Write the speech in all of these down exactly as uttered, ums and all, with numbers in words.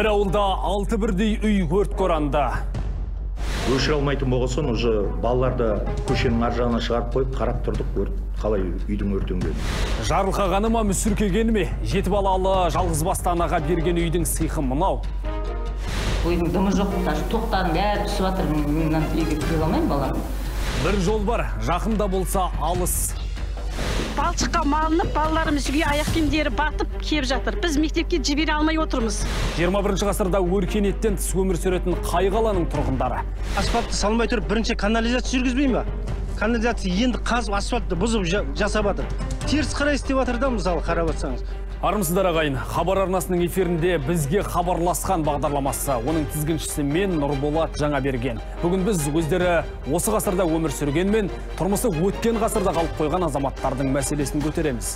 Бір ауылда алты бірдей үй өрт қоранды. Өшіре алмайтын болғасын, уже балаларды көшенің ар жағына шығарып қойып, қарап тұрдық, өрт қалай үйдің өртенгенін. Жарылқағаны ма, мүсіркегені ме? Жеті балалы жалғыз басты анаға берген үйдің сыйқы мынау. Ойдың дымы жоқ, даже тоқтарын бәрі түсіп жатыр, мен үйге кіре алмаймын балам. Бір жол бар, жақында болса алыс. Балшыққа малынып, балаларымыз үйге аяқ киімдері батып кеп жатыр. Біз мектепке жібере алмай отырмыз. жиырма бірінші ғасырда өркениеттен тыс өмір сүретін қай қаланың тұрғындары? Асфальтты салмай тұрып, бірінші канализация жүргізбей ме? Канализация енді қазып асфальтты бұзып жасап жатыр. Теріс қарай істеп жатыр да, мысалы, қарап жатсаңыз. Армысыздар ағайын, хабар арнасының эфирінде бізге хабарласқан бағдарламасы. Оның тізгіншісі мен Нұрболат Жаңаберген. Бүгін біз өздері осы ғасырда өмір сүргенмен, тұрмысы өткен ғасырда қалып қойған азаматтардың мәселесін көтереміз.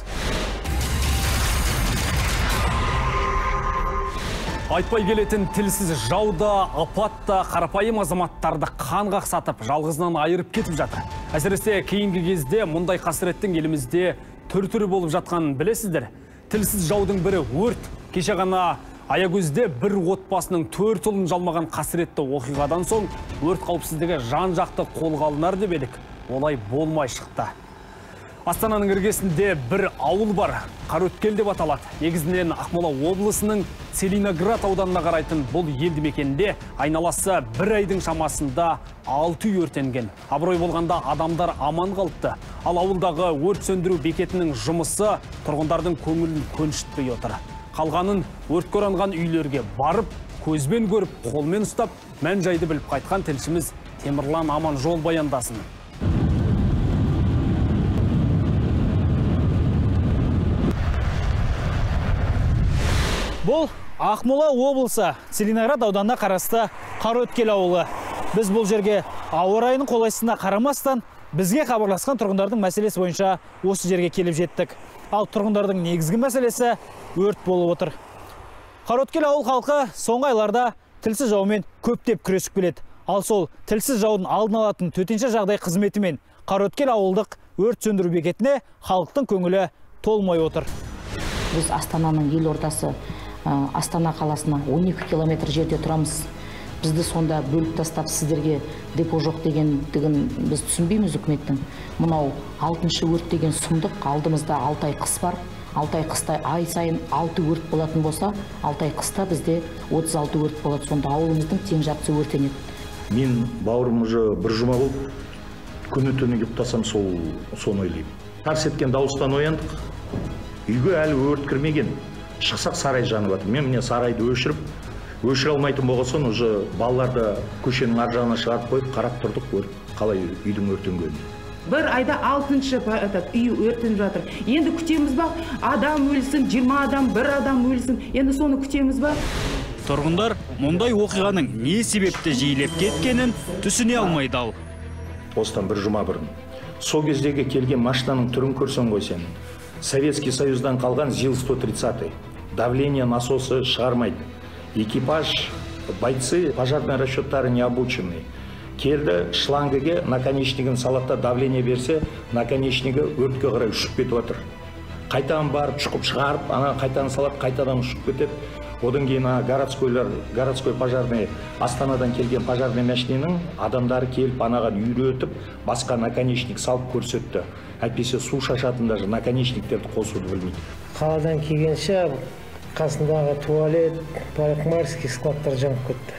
Айтпай келетін тілсіз жауда, апатта, қарапайым азаматтарды қан қақсатып, жалғызынан айырып кетіп жатыр. Әсіресе кейінгі кезде мұндай қасіреттің елімізде түр-түрі болып жатқанын білесіздер. Тілсіз жаудың бірі өрт. Кеше ғана Аягөзде бір отбасының төрт ұлын жалмаған қасіретті оқиғадан соң өрт қауіпсіздігі жан-жақты қолға алынар деп едік. Олай болмай шықты. Астананың іргесінде бір ауыл бар, Қараөткел деп аталады. Негізінен Ақмола облысының Целиноград ауданына қарайтын бұл елді мекенде айналасы бір айдың шамасында алты үй өртенген. Абырой болғанда адамдар аман қалыпты. Ал ауылдағы өрт сөндіру бекетінің жұмысы тұрғындардың көңілін көншітпей отыр. Қалғанын өртке оранған үйлерге барып, көзбен көріп, қолмен ұстап, мән-жайды біліп қайтқан тілшіміз Темірлан Аманжол баяндасын. Бұл Ақмола облысы Целиноград ауданына қарасты Қараөткел ауылы. Біз бұл жерге ауа райының қолайсызына қарамастан бізге хабарласқан тұрғындардың мәселесі бойынша осы жерге келіп жеттік. Ал тұрғындардың негізгі мәселесі өрт болып отыр. Қараөткел ауыл халқы соңғы айларда тілсіз жаумен көптеп күресіп келеді. Ал сол тілсіз жаудың алдын алатын төтенше жағдай қызметімен Қараөткел ауылдық өрт сөндіру бекетіне халықтың көңілі толмай отыр. Біз Астананың елордасы Астана қаласына он екі километр жерде тұрамыз. Бізді сонда бөліп тастап сіздерге депо жоқ дегендігін біз түсінбейміз үкіметтің. Мынау алтыншы өрт деген сұмдық. Алдымызда алты ай қыс бар. алты ай қыста ай сайын алты өрт болатын болса, алты ай қыста бізде отыз алты өрт болады. Сонда ауылымыздың тең жартысы өртенеді. Мен бауырым уже бір жұма болып, күні түні ұйықтасам сол соны ойлаймын. Тарс еткен дауыстан ояндық. Үйге әлі өрт кірмеген. Шықсақ сарай жанып жатыр. Мен міне сарайды өшіріп, өшіре алмайтын болғасын, уже балаларды көшенің ар жағына шығарып қойып, қарап тұрдық, өрт қалай үйдің өртенгенін. Бір айда алтыншы үй өртеніп жатыр. Енді күтеміз ба? Адам өлсін, жиырма адам, бір адам өлсін. Енді соны күтеміз ба? Тұрғындар мұндай оқиғаның не себепті жиілеп кеткенін түсіне алмайды ал. Осыдан бір жұма бұрын. Сол кездегі келген машинаның түрін көрсең ғой сен. Советский Союздан қалған ЗИЛ сто тридцать. Давление насосы шығармайды. Экипаж, бойцы, пожарный расчеттары не обученные. Келді шлангіге наконечнигін салатта давление берсе, наконечнигі өртке қарай ұшып кетіп отыр. Қайтадан барып, шұқып шығарып, ана қайтадан салат, қайтадан ұшып кетеді. Одан кейін городскойлар, городской пожарный, Астанадан келген пожарный машиненің адамдары келіп, анаған үйретіп, басқа наконечник салып көрсетті. Әйтпесе су шашатын даже наконечниктерді қосуды білмейді. Қаладан келгенше қасындағы туалет, парикмахерский складтар жанып кетті.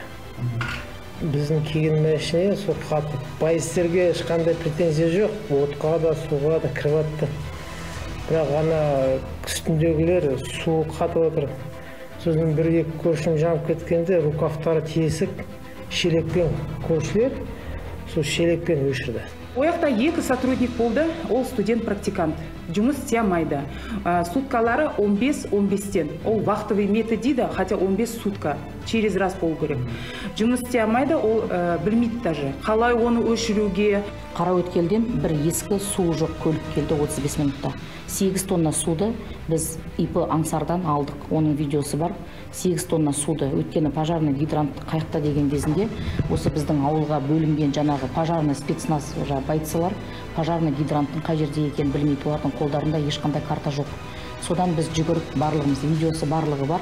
Біздің келген машине сол қатып. Байыстерге ешқандай претензия жоқ. Отқа да, суға да кіріп жатты. Бірақ ана үстіндегілер су қатып отыр. Сосын бір-екі көршім жанып кеткенде рукавтары тесік, шелекпен көршілер, сол шелекпен өшірді. Ояқта екі сотрудник болды, ол студент-практикант. Жұмыс істей алмайды. Суткалары он бес он бестен. Ол вахтовый метод дейді, хотя он бес сутка. Через раз болу керек. Жұмыс істей алмайды, ол білмейді даже. Қалай оны өшіруге? Қараөткелден бір ескі су жоқ көлік келді отыз бес минутта. сегіз тонна суды біз ИП Аңсардан алдық. Оның видеосы бар. сегіз тонна суды. Өткені пожарный гидрант қайықта деген кезінде осы біздің ауылға бөлінген жаңағы пожарный спецназ байцылар пожарный гидранттың қай жерде екенін білмейді. Олардың қолдарында ешқандай карта жоқ. Содан біз жүгіріп барлығымыз, видеосы барлығы бар.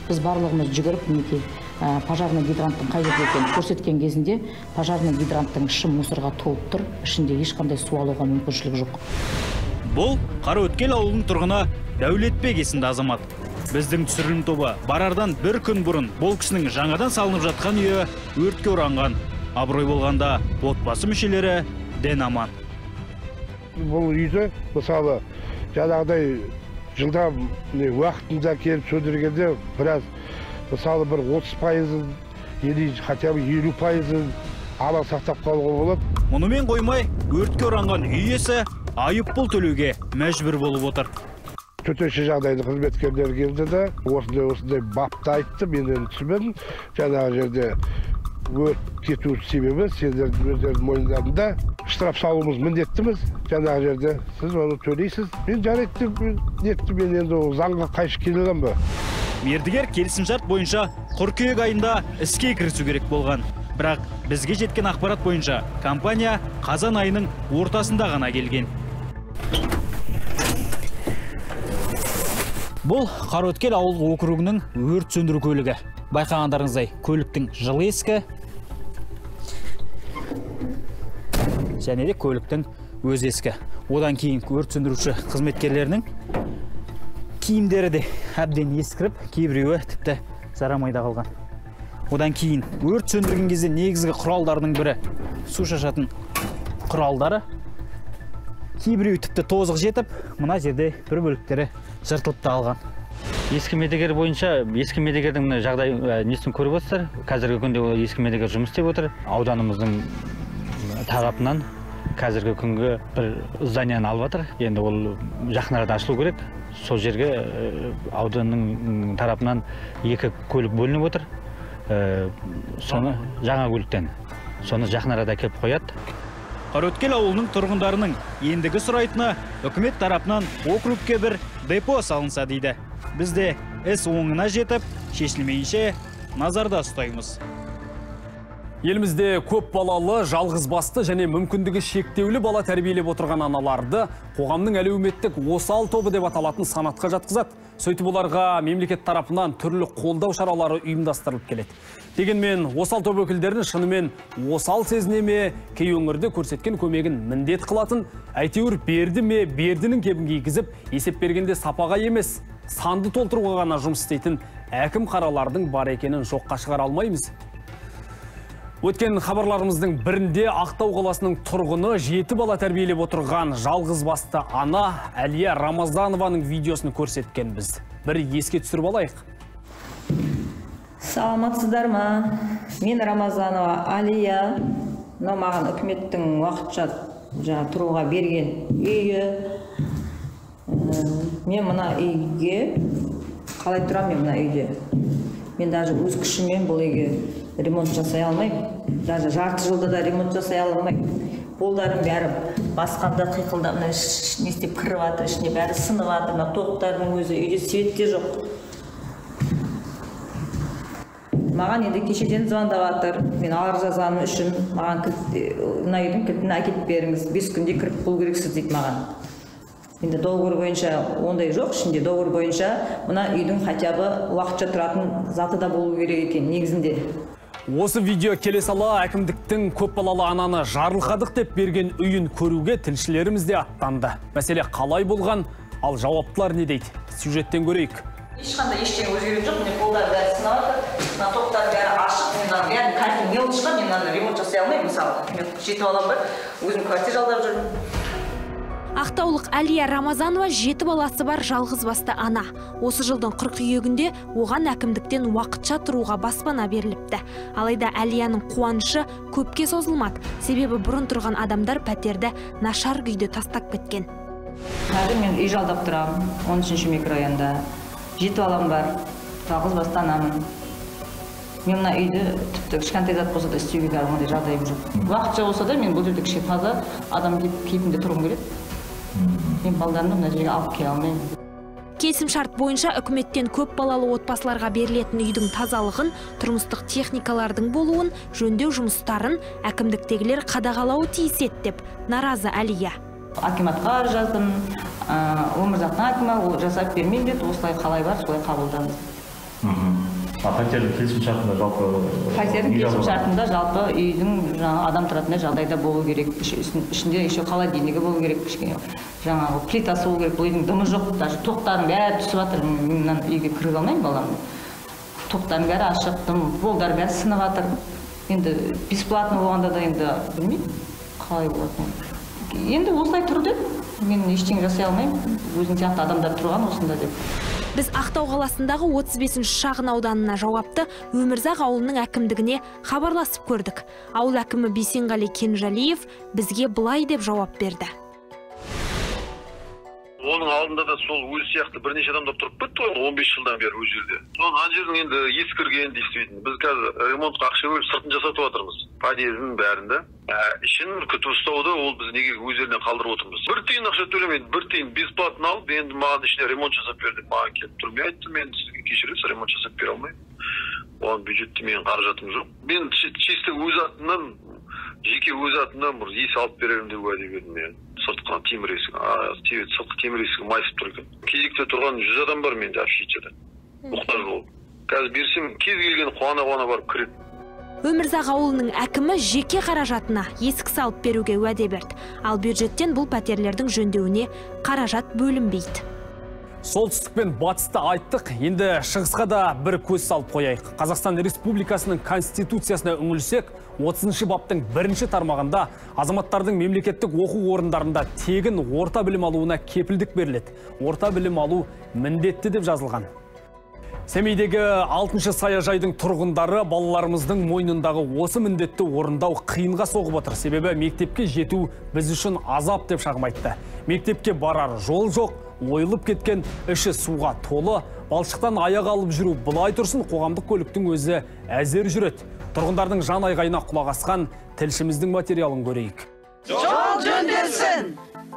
біз барлығымыз жүгіріп мінекей пожарный гидранттың қай жерде екенін көрсеткен кезінде пожарный гидранттың іші мусорға толып тұр, ішінде ешқандай су алуға мүмкіншілік жоқ. Бұл Қараөткел ауылының тұрғыны Дәулетбек есімді азамат. Біздің түсірілім тобы барардан бір күн бұрын бұл кісінің жаңадан салынып жатқан үйі өртке оранған. Абырой болғанда отбасы мүшелері ден аман. Бұл үйді мысалы жаңағыдай жылда уақытында келіп сөндіргенде біраз мысалы бір отыз пайызын, или хотя бы елу пайызын ала сақтап қалуға болады. Мұнымен қоймай, өртке оранған үй иесі айыппұл төлеуге мәжбүр болып отыр. Төтенше жағдайды қызметкерлер келді де, осындай осындай бапты айтты, мен енді түсінбедім. Жаңағы жерде өрт кету себебі сендердің өздерінің мойындарында штраф салуымыз міндеттіміз. Жаңағы жерде сіз оны төлейсіз. Мен жарайды нетті, мен енді заңға қайшы келген бе. Мердігер келісімшарт бойынша қыркүйек айында іске кірісу керек болған. Бірақ бізге жеткен ақпарат бойынша компания қазан айының ортасында ғана келген. Бұл Қараөткел ауылдық округінің өрт сөндіру көлігі. Байқағандарыңыздай, көліктің жылы ескі, және де көліктің өз ескі. Одан кейін өрт сөндіруші қызметкерлерінің киімдері де әбден ескіріп, кейбіреуі тіпті жарамайда қалған. Одан кейін өрт сөндірген кезде негізгі құралдарының бірі су шашатын құралдары. Кейбіреуі тіпті тозығы жетіп, мына жерде бір бөліктері жыртылып та алған. Ескі медегер бойынша, ескі медегердің жағдай несін көріп отырсыздар. Қазіргі күнде ескі медегер жұмыс істеп отыр. Ауданымыздың тарапынан қазіргі күнгі бір зданияны алып жатыр. Енді ол жақын арада ашылу керек. Сол жерге ауданның тарапынан екі көлік бөлініп отыр. Соны жаңа көліктен. Соны жақын арада келіп қояды. Қараөткел ауылының тұрғындарының ендігі сұрайтыны үкімет тарапынан округке бір депо салынса дейді. Бізде іс оңына жетіп, шешілмейінше назарда ұстаймыз. Елімізде көп балалы, жалғыз басты және мүмкіндігі шектеулі бала тәрбиелеп отырған аналарды қоғамның әлеуметтік осал тобы деп аталатын санатқа жатқызады. Сөйтіп оларға мемлекет тарапынан түрлі қолдау шаралары ұйымдастырылып келеді. Дегенмен осал топ өкілдерін шынымен осал сезіне ме, кей өңірде көрсеткен көмегін міндет қылатын, әйтеуір берді ме, бердінің кебін кигізіп, есеп бергенде сапаға емес, санды толтыруға ғана жұмыс істейтін әкім қаралардың бар екенін жоққа шығара алмаймыз. Өткен хабарларымыздың бірінде Ақтау қаласының тұрғыны жеті бала тәрбиелеп отырған жалғыз басты ана Әлия Рамазанованың видеосын көрсеткенбіз. Бір еске түсіріп алайық. Саламатсыздар ма? Мен Рамазанова Әлия. Мына маған үкіметтің уақытша тұруға берген үйі. Мен мына үйге қалай тұрамын мен мына үйде? Мен даже өз күшіммен бұл үйге ремонт жасай алмаймын. Даже жарты жылда да ремонт жасай алмаймын. Қолдарым бәрі басқанда қиқылда мына не істеп кіріп жатыр, ішіне бәрі сынып жатыр. Мына тоқтардың өзі үйде свет те жоқ. Маған енді кешеден звондап жатыр. Мен арыз жазғаным үшін маған мына үйдің кілтін әкеліп беріңіз. бес күнде кіріп болу керексіз дейді маған. Енді договор бойынша ондай жоқ, ішінде договор бойынша мына үйдің хотя бы уақытша тұратын заты да болу керек екен негізінде. Осы видео келе сала әкімдіктің көп балалы ананы жарылқадық деп берген үйін көруге тілшілеріміз де аттанды. Мәселе қалай болған, ал жауаптылар не дейді? Сюжеттен көрейік. Ешқандай ештеңе өзгерген жоқ, міне қолдар бәрі сынап жатыр, мына тоқтар бәрі ашық, мен бәрін кәдімгі не болып шығар, мен мынаны ремонт жасай алмаймын, мысалы. Мен жеті балам бар, өзім квартира жалдап жүрмін. Ақтаулық Әлия Рамазанова жеті баласы бар жалғыз басты ана. Осы жылдың қыркүйегінде оған әкімдіктен уақытша тұруға баспана беріліпті. Алайда Әлияның қуанышы көпке созылмады. Себебі бұрын тұрған адамдар пәтерді нашар күйде тастап кеткен. Қазір мен үй жалдап тұрамын, он үшінші микрорайонда. Жеті балам бар, жалғыз басты анамын. Мен мына үйді тіпті кішкентай зат болса да істеуге де ондай жағдайым жоқ. Уақытша болса да мен бұл жерде кішкене таза адам кейпінде тұрғым келеді. Мен балдарымды мына жерге алып келе алмаймын. Келісімшарт бойынша үкіметтен көп балалы отбасыларға берілетін үйдің тазалығын, тұрмыстық техникалардың болуын, жөндеу жұмыстарын әкімдіктегілер қадағалауы тиіс еді деп наразы Әлия. Акиматқа жаздым, өмірзақтың акимі ол жасап бермейді, осылай қалай бар, солай қабылдаңыз. Пәтердің келісім шартында жалпы пәтердің келісім шартында жалпы үйдің жаңа адам тұратындай жағдайда болу керек, ішінде еще холодильнигі болу керек, кішкене жаңағы плитасы болу керек. Бұл үйдің дымы жоқ, даже тоқтардың бәрі түсіп жатыр. Мен үйге кіре алмаймын баламды. Тоқтардың бәрі ашық, дым, полдар бәрі сынып жатыр. Енді бесплатно болғанда да енді білмеймін қалай болатынын. Енді осылай тұр деп, мен ештеңе жасай алмаймын. Өзің сияқты адамдар тұрған осында деп. Біз Ақтау қаласындағы отыз бесінші шағын ауданына жауапты Өмірзақ ауылының әкімдігіне хабарласып көрдік. Ауыл әкімі Бейсенғали Кенжалиев бізге былай деп жауап берді. Оның алдында да сол өз сияқты бірнеше адамдар тұрып бітті ғой, он бес жылдан бері өз жерде. Соның ана жердің енді ескірген действительно. Біз қазір ремонтқа ақша бөліп сыртын жасатып жатырмыз. Подъездің бәрінде. Ішін күтіп ұстауды ол біз неге өздерінен қалдырып отырмыз. Бір тиын ақша төлемейді, бір тиын бесплатно алып, енді маған ішіне ремонт жасап берді. Маған келіп тұрмай айтты, мен сізге кешіресіз, ремонт жасап бере алмаймын. Оған бюджетте менің қаражатым жоқ. Мен чисто өз атымнан, жеке өз атымнан бір ес алып беремін деп уәде бердім мен. Сыртқы темір есік, сыртқы темір есігі майысып тұр екен. Кезекте тұрған жүз адам бар менде общежитиеде. Мұқтаж болып. Қазір берсем, кез келген қуана-қуана барып кіреді. Өмірзақ ауылының әкімі жеке қаражатына есік салып беруге уәде берді. Ал бюджеттен бұл пәтерлердің жөндеуіне қаражат бөлінбейді. Солтүстік пен батысты айттық, енді шығысқа да бір көз салып қояйық. Қазақстан Республикасының Конституциясына үңілсек, отызыншы баптың бірінші тармағында азаматтардың мемлекеттік оқу орындарында тегін орта білім алуына кепілдік беріледі. Орта білім алу міндетті деп жазылған. Семейдегі алтыншы саяжайдың тұрғындары балаларымыздың мойнындағы осы міндетті орындау қиынға соғып отыр. Себебі мектепке жету біз үшін азап деп шағым айтты. Мектепке барар жол жоқ, ойылып кеткен, іші суға толы, балшықтан аяқ алып жүру былай тұрсын, қоғамдық көліктің өзі әзер жүреді. Тұрғындардың жан айғайына құлақ асқан тілшіміздің материалын көрейік. Жол жөнделсін!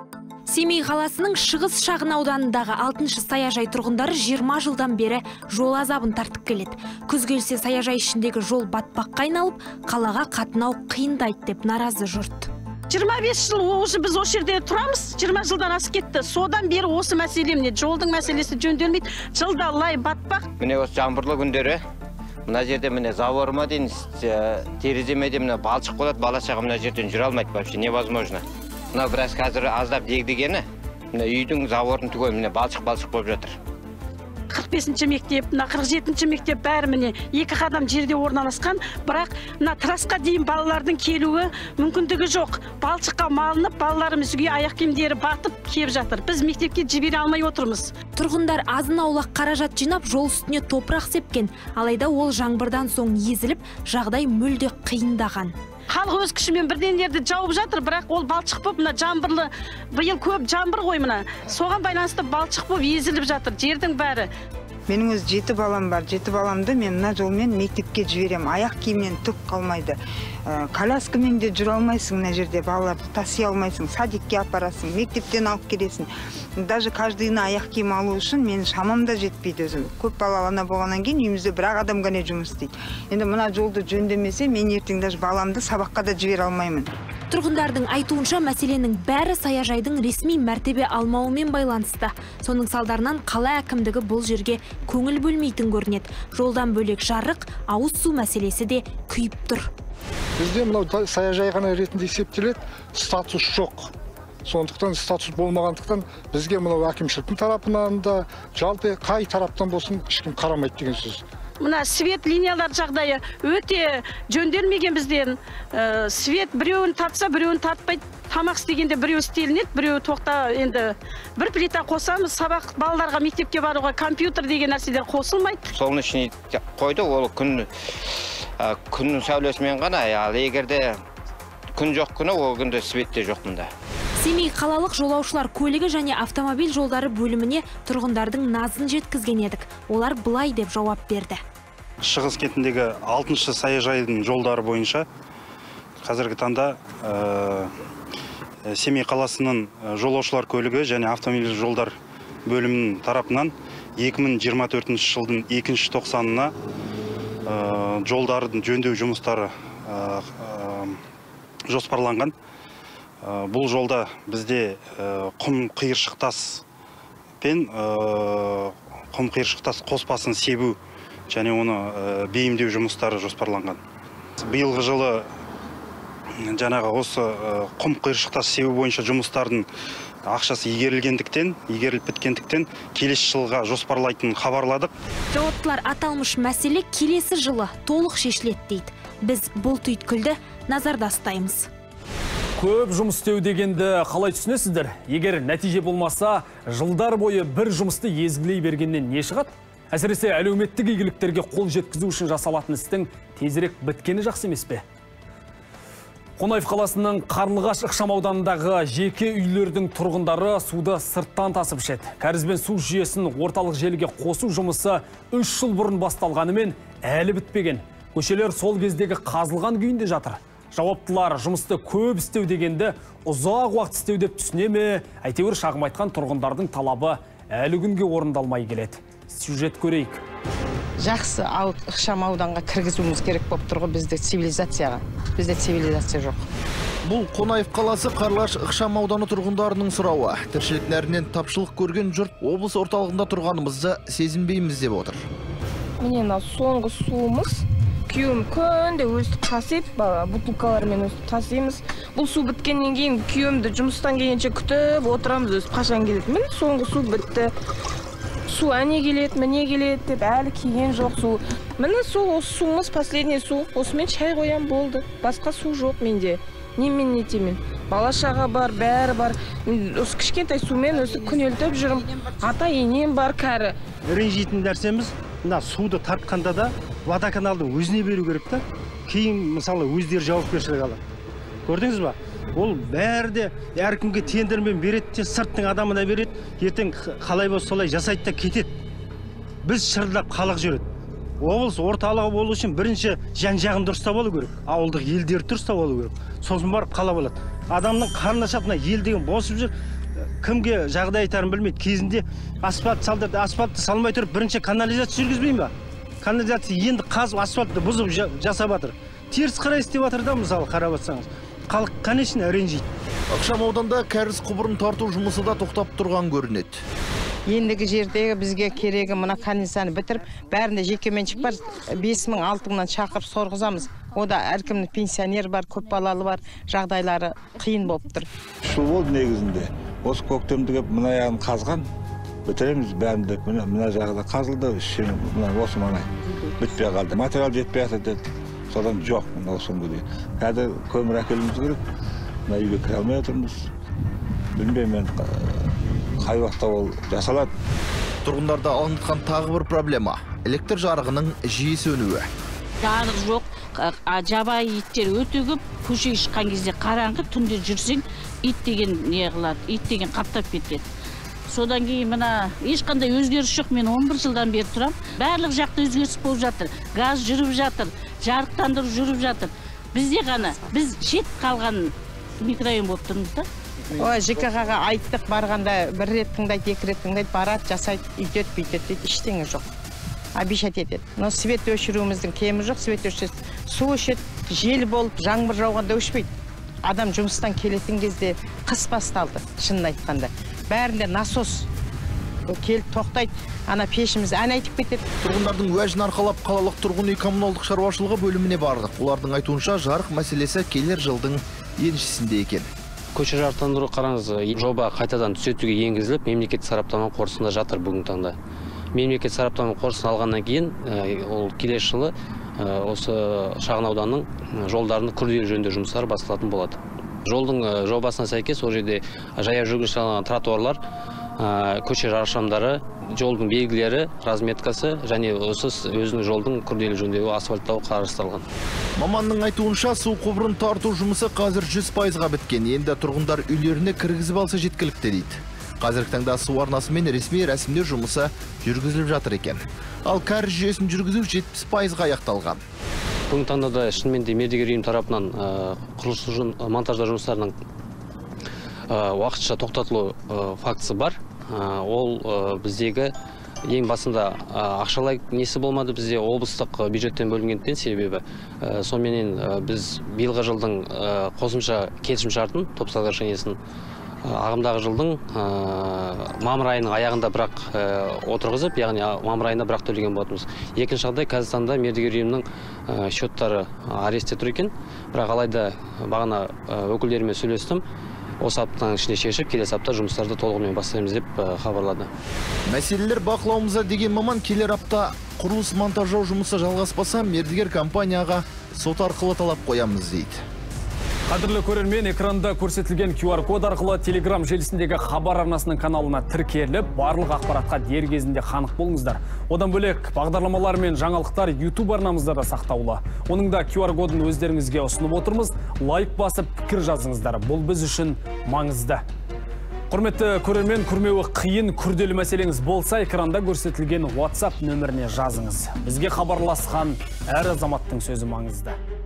Семей қаласының шығыс шағын ауданындағы алтыншы саяжай тұрғындары жиырма жылдан бері жол азабын тартып келеді. Күз келсе саяжай ішіндегі жол батпаққа айналып, қалаға қатынау қиындайды деп наразы жұрт. жиырма бес жыл уже біз осы жерде тұрамыз, жиырма жылдан асып кетті. Содан бері осы мәселе, міне жолдың мәселесі жөнделмейді. Жылда лай батпақ. Міне осы жаңбырлы күндері мына жерде міне заборыма дейін тереземе де міне балшық болады, бала шаға мына жерден жүре алмайды, вообще невозможно. Мына біраз қазір аздап дегдегені, міне үйдің заборын түгел міне балшық-балшық болып жатыр. қырық бесінші мектеп, мына қырық жетінші мектеп бәрі міне екі қадам жерде орналасқан, бірақ мына трасқа дейін балалардың келуі мүмкіндігі жоқ. Балшыққа малынып, балаларымыз үйге аяқ киімдері батып кеп жатыр. Біз мектепке жібере алмай отырмыз. Тұрғындар азын-аулақ қаражат жинап, жол үстіне топырақ сепкен, алайда ол жаңбырдан соң езіліп, жағдай мүлде қиындаған. Халық өз күшімен бірдеңелерді жауып жатыр, бірақ ол балшық болып, мына жаңбырлы, биыл көп жаңбыр ғой мына. Соған байланысты балшық болып езіліп жатыр, жердің бәрі. Менің өз жеті балам бар. Жеті баламды мен мына жолмен мектепке жіберем. Аяқ киімнен түк қалмайды. Коляскамен де жүре алмайсың, мына жерде балаларды таси алмайсың, садикке апарасың, мектептен алып келесің. Даже каждыйына аяқ киім алу үшін мен шамам да жетпейді өзім. Көп балалы ана болғаннан кейін үйімізде бір ақ адам ғана жұмыс істейді. Енді мына жолды жөндемесе, мен ертең даже баламды сабаққа да жібере алмаймын. Тұрғындардың айтуынша мәселенің бәрі саяжайдың ресми мәртебе алмауымен байланысты. Соның салдарынан қала әкімдігі бұл жерге көңіл бөлмейтін көрінеді. Жолдан бөлек жарық, ауыз су мәселесі де күйіп тұр. Бізде мынау саяжай ғана ретінде есептеледі, статус жоқ. Сондықтан статус болмағандықтан бізге мынау әкімшіліктің тарапынан да, жалпы қай тараптан болсын ешкім қарамайды деген сөз. Мына свет линиялар жағдайы өте жөнделмеген бізден. Свет біреуін тартса, біреуін тартпайды. Тамақ істегенде біреу істелінеді, біреу тоқта енді бір плита қосамыз, сабақ балаларға мектепке баруға компьютер деген нәрселер қосылмайды. Солнечный қойды, ол күн күннің сәулесімен ғана, ал егерде күн жоқ күні, ол күнде светте жоқ мұнда. Семей қалалық жолаушылар көлігі және автомобиль жолдары бөліміне тұрғындардың назын жеткізген едік. Олар былай деп жауап берді. Шығыс кетіндегі алтыншы саяжайдың жолдары бойынша қазіргі таңда Семей қаласының жолаушылар көлігі және автомобиль жолдар бөлімінің тарапынан екі мың жиырма төртінші жылдың екінші тоқсанына жолдардың жөндеу жұмыстары жоспарланған. Бұл жолда бізде құм қиыршықтас пен құм қиыршықтас қоспасын себу және оны бейімдеу жұмыстары жоспарланған. Биылғы жылы жаңағы осы құм қиыршықтас себу бойынша жұмыстардың ақшасы игерілгендіктен, игеріліп біткендіктен келесі жылға жоспарлайтынын хабарладық. Жауаптылар аталмыш мәселе келесі жылы толық шешіледі дейді. Біз бұл түйткілді назарда ұстаймыз. Көп жұмыс істеу дегенді қалай түсінесіздер? Егер нәтиже болмаса, жылдар бойы бір жұмысты езгілей бергеннен не шығады? Әсіресе әлеуметтік игіліктерге қол жеткізу үшін жасалатын істің тезірек біткені жақсы емес пе? Қонаев қаласының Қарлығаш ықшамауданындағы жеке үйлердің тұрғындары суды сырттан тасып ішеді. Кәрізбен су жүйесін орталық желіге қосу жұмысы үш жыл бұрын басталғанымен әлі бітпеген. Көшелер сол кездегі қазылған күйінде жатыр. Жауаптылар жұмысты көп істеу дегенді ұзақ уақыт істеу деп түсіне ме? Әйтеуір шағым айтқан тұрғындардың талабы әлі күнге орындалмай келеді. Сюжет көрейік. Жақсы ықшам ауданға кіргізуіміз керек болып тұрғы бізде цивилизацияға. Бізде цивилизация жоқ. Бұл Қонаев қаласы Қарлығаш ықшам ауданы тұрғындарының сұрауы. Тіршілік нәрінен тапшылық көрген жұрт облыс орталығында тұрғанымызды сезінбейміз деп отыр. Міне соңғы суымыз күйеуім күнде өстіп тасиып, бутылкалармен өстіп тасимыз. Бұл су біткеннен кейін күйеуімді жұмыстан келгенше күтіп отырамыз, өстіп қашан келеді. Міне соңғы су бітті. Су әне келеді, міне келеді деп әлі келген жоқ су. Міне су, осы суымыз последний су. Осымен шай қоям болды. Басқа су жоқ менде. Немен нетемен. Бала-шаға бар, бәрі бар. Осы кішкентай сумен өсіп күнелтіп жүрім. Ата енем бар кәрі. Ренжитін нәрсеміз, мына суды тартқанда да водоканалдың өзіне беру керек та. Кейін мысалы өздері жауапкершілік алады. Көрдіңіз ба? Ол бәрі де әркімге тендермен береді де, сырттың адамына береді, ертең қалай болса солай жасайды да кетеді. Біз шырылдап халық жүреді. Облыс орталығы болу үшін бірінші жан-жағын дұрыстап алу керек. Ауылдық елдер дұрыстап алу керек. Сосын барып қала болады. Адамның қарны ашатына ел деген босып жүр. Кімге жағдай айтарын білмейді. Кезінде асфальт салдырды, асфальтты салмай тұрып бірінші канализация жүргізбейін ба? Канализация енді қазып асфальтты бұзып жасап жатыр. Теріс қарай істеп жатыр да, мысалы қарап жатсаңыз. Халық, конечно, ренжиді. Ықшам ауданда кәріз құбырын тарту жұмысы да тоқтап тұрған көрінеді. Ендігі жердегі бізге керегі мына канализацияны бітіріп, бәрінде жекеменшік бар, бес мың алты мыңнан шақырып сорғызамыз. Ода әркімнің пенсионер бар, көп балалы бар, жағдайлары қиын болып тұр. Шу болды негізінде. Осы көктемді кеп мына аяғын қазған, бітіреміз бәрінде. Мына жағда қазылды, осы маңай бітпей қалды. Материал жетпей жатыр деді. Содан жоқ, мына осы күнге дейін. Қазір көмір әкелуіміз керек. Мына үйге кіре алмай отырмыз. Білмеймін, қай уақытта ол жасалады. Тұрғындарда алаңдатқан тағы бір проблема — электр жарығының жиі сөнуі. Жарық жоқ, жабайы иттер өте көп. Көшеге шыққан кезде қараңғы, түнде жүрсең, ит деген не қылады, ит деген қаптап кетеді. Содан кейін мына ешқандай өзгеріс жоқ, мен он бір жылдан бері тұрам. Барлық жақта өзгеріс болып жатыр. Газ жүріп жатыр, жарықтандыру жүріп жатыр. Бізде ғана, біз шет қалған микрорайон болып тұрмыз да. Ой, ЖКХ-ға айттық, барғанда бір рет тыңдайды, екі рет тыңдайды, барады, жасайды, үйтеді, бүйтеді дейді, ештеңе жоқ. Обещать етеді. Но свет өшіруіміздің кемі жоқ, свет өшеді. Су өшеді, жел болып, жаңбыр жауғанда өшпейді. Адам жұмыстан келетін кезде қыс басталды, шынын айтқанда. Бәрінде насос келіп тоқтайды, ана пешіміз ән айтып кетеді. Тұрғындардың уәжін арқалап қалалық тұрғын үй коммуналдық шаруашылығы бөліміне бардық. Олардың айтуынша жарық мәселесі келер жылдың еншісінде екен. Көше жарықтандыру қараңыз, жоба қайтадан түзетуге енгізіліп, мемлекет сараптама қорытындысында жатыр бүгінгі таңда. Мемлекет сараптама қорытындысын алғаннан кейін, ол келесі жылы осы шағын ауданның жолдарының күрделі жөндеу жұмыстары басталатын болады. Жолдың жобасына сәйкес ол жерде жаяу жүргінші алған тротуарлар, көше жарықшамдары, жолдың белгілері, разметкасы және осы өзінің жолдың күрделі жөндеуі асфальттау қарастырылған. Маманның айтуынша су құбырын тарту жұмысы қазір жүз пайызға біткен. Енді тұрғындар үйлеріне кіргізіп алса жеткілікті дейді. Қазіргі таңда су арнасымен ресми рәсімдеу жұмысы жүргізіліп жатыр екен. Ал кәріз жүйесін жүргізу жетпіс пайызға аяқталған. Бүгінгі таңда да шынымен де мердігер ұйым тарапынан құрылыс монтаждау жұмыстарының уақытша тоқтатылу фактісі бар. Ол біздегі ең басында ақшалай несі болмады, бізде облыстық бюджеттен бөлінгендіктен себебі. Сонымен біз биылғы жылдың қосымша келісім шартын, топ соглашениесін ағымдағы жылдың мамыр айының аяғында бірақ отырғызып, яғни мамыр айында бірақ төлеген болатынбыз. Екінші жағдай, Қазақстанда мердігер ұйымның счеттары арестте тұр екен. Бірақ алайда бағана өкілдерімен сөйлестім. Осы аптаның ішінде шешіп, келесі апта жұмыстарды толығымен бастаймыз деп хабарлады. Мәселелер бақылауымызда деген маман келер апта құрылыс монтаждау жұмысы жалғаспаса, мердігер компанияға сот арқылы талап қоямыз дейді. Қадірлі көрермен, экранда көрсетілген ку ар код арқылы Telegram желісіндегі хабар арнасының каналына тіркеліп, барлық ақпаратқа дер кезінде қанық болыңыздар. Одан бөлек бағдарламалар мен жаңалықтар YouTube арнамызда да сақтаулы. Оның да ку ар кодын өздеріңізге ұсынып отырмыз. Лайк басып, пікір жазыңыздар. Бұл біз үшін маңызды. Құрметті көрермен, күрмеуі қиын, күрделі мәселеңіз болса, экранда көрсетілген WhatsApp нөміріне жазыңыз. Бізге хабарласқан әр азаматтың сөзі маңызды.